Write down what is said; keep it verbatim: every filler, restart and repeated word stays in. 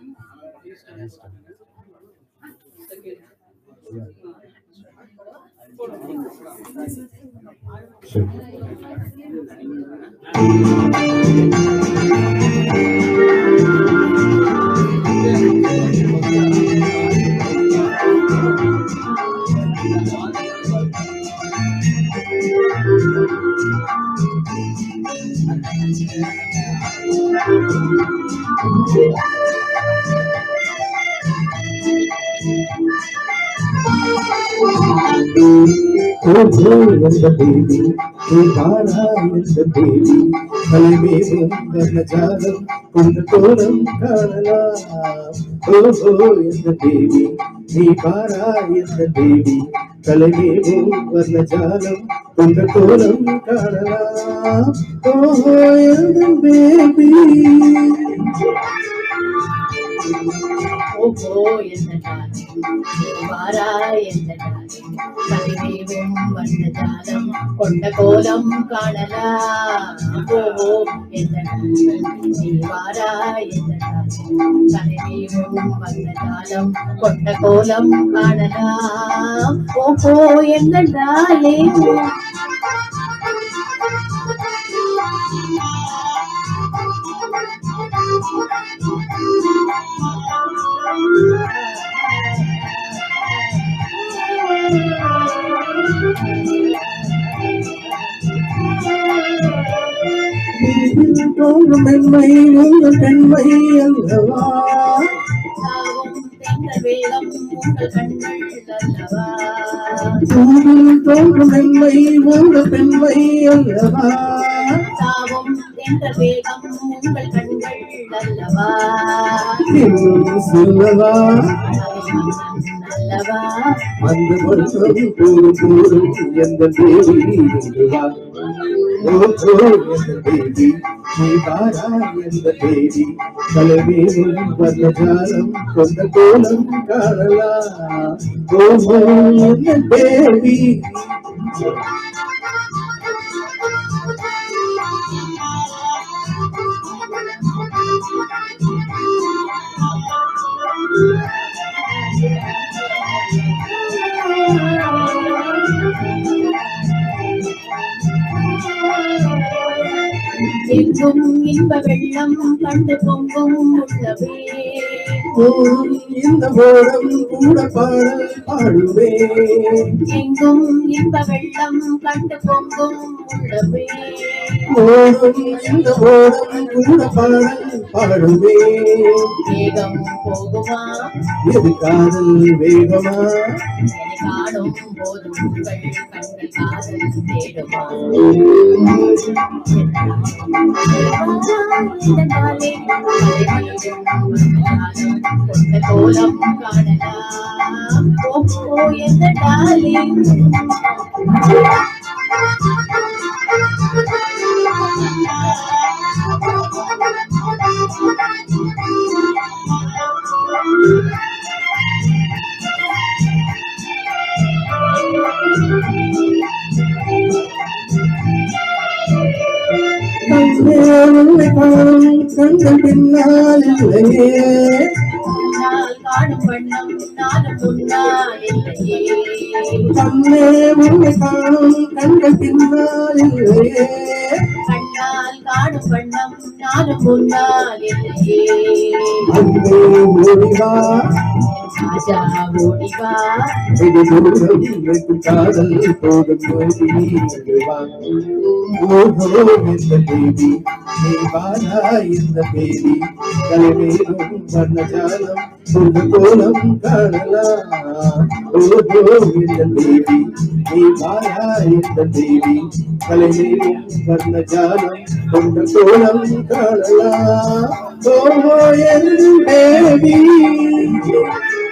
Oh, oh, yes, the baby, Ivana is the baby, Kalimevum, Varnajalam, Kundakolam, Kanala. Oh, oh, yes, the baby, Ivana is the baby, Kalimevum, Varnajalam, Kundakolam, Kanala. Oh, yes, the baby. Oh, Enthan, Vara Enthan, Kalimevum Varnajalam, Kondakolam Kanala. Oh, Enthan, Vara Enthan, Kalimevum Varnajalam, Kondakolam Kanala. Oh, Enthan, darling. மென்மை உங்கள் பெண்மை அல்லவா வேகம் உங்கள் கண்கள் அல்லவா தூவில் தோன்றும் மென்மை உங்கள் பெண்மை அல்லவா தாவும் என்ற வேகம் உங்கள் கண்கள் அல்லவா சொல்லவா அல்லவா அந்த வருஷம் கூறும் கூறும் எந்த தேவி என்றுவா ஓ ஓ எந்த தேவி நீ தாரா எந்த தேவி கலவேவும் வர்ணஜாலம் கொண்ட கோலம் காணலா ஓ ஓ எந்த தேவி எங்கும் இன்ப வெள்ளம் கண்டு பொங்கும் உள்ளவே இந்த ஓடம் கூட பாடல் பாடுவே எங்கும் இன்ப வெள்ளம் கண்டு பொங்கும் உள்ளவே ஓடும் இந்த ஓடம் கூட பாடல் பாடுவே வேகம் போகுமா எது காதல் வேகமா என்னை காணும் போதும் உங்கள் கண்கள் காதல் தேடுமா கொண்ட கோலம் காணலாம் ஓ எந்த டாலிங் கண்ட பின்னால் இல்லையே காணும் வண்ணம் நானும் முன்னால் இல்லையே கண்ணே உன்னை காணும் கண்ட பின்னால் இல்லையே கண்ணால் காணும் வண்ணம் நானும் முன்னால் இல்லையே அன்பே ஓடிவா ராஜா ஓடிவா இது தூரம் இருக்கும் காதல் போதும் ஓடிவா ஓஹோ இந்த தேவி நீ வாரா இந்த தேவி கலைவேலும் வர்ணஜாலம் கொண்ட கோலம் காணலாம் ஓஹோ இந்த தேவி நீ வாரா இந்த தேவி கலைவேலும் வர்ணஜாலம் கொண்ட கோலம் காணலாம் ஓஹோ என் தேவி